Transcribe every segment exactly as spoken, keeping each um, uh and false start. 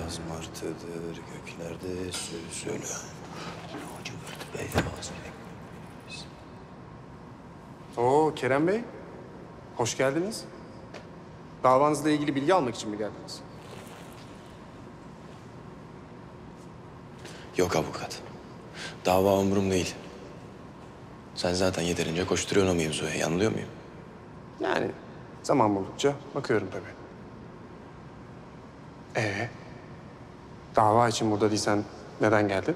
beyaz martıdır göklerde sülsülü. Cıvırt beyaz. Oo Kerem Bey, hoş geldiniz. Davanızla ilgili bilgi almak için mi geldiniz? Yok avukat. Dava umurum değil. Sen zaten yeterince koşturuyorsun o mevzuya. Yanılıyor muyum? Yani zaman buldukça bakıyorum tabii. Ee, dava için burada değilsen neden geldin?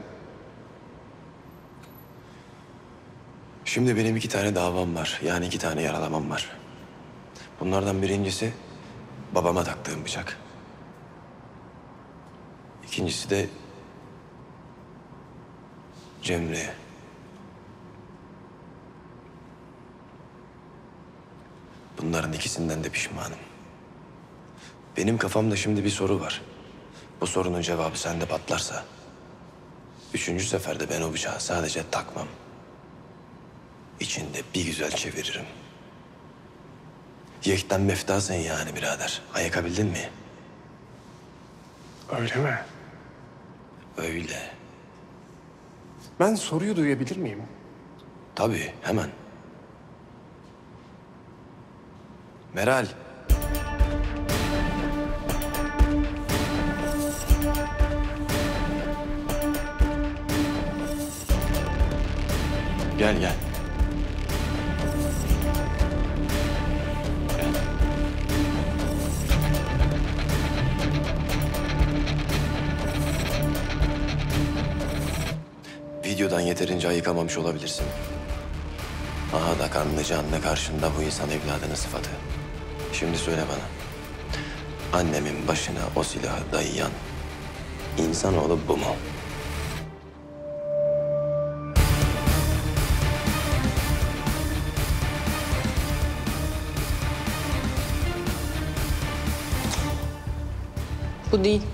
Şimdi benim iki tane davam var. Yani iki tane yaralamam var. Bunlardan birincisi babama taktığım bıçak. İkincisi de Cemre'ye. Bunların ikisinden de pişmanım. Benim kafamda şimdi bir soru var. Bu sorunun cevabı sende patlarsa... ...üçüncü seferde ben o bıçağı sadece takmam. İçinde bir güzel çeviririm. Yekten meftasın yani birader. Ayakabildin mi? Öyle mi? Öyle. Ben soruyu duyabilir miyim? Tabii, hemen. Meral. Gel, gel. Gel. Videodan yeterince ayıkamamış olabilirsin. Aha da kanlı canlı karşında bu insan evladının sıfatı. Şimdi söyle bana. Annemin başına o silahı dayayan insanoğlu bu mu? Bu değil.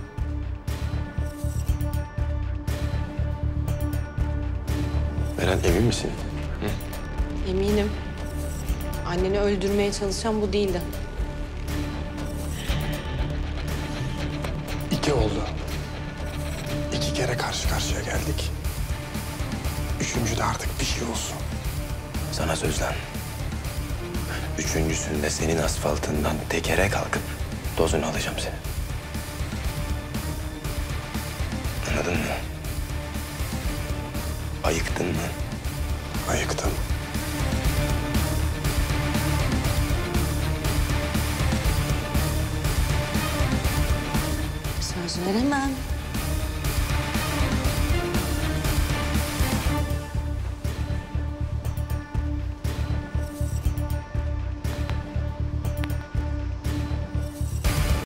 Meral emin misin? Eminim. Anneni öldürmeye çalışan bu değildi. İki oldu. İki kere karşı karşıya geldik. Üçüncüde artık bir şey olsun. Sana söz lan. Üçüncüsünde senin asfaltından tekere kalkıp dozunu alacağım seni. Anladın mı? Ayıktın mı? Ayıktım. Söz veremem.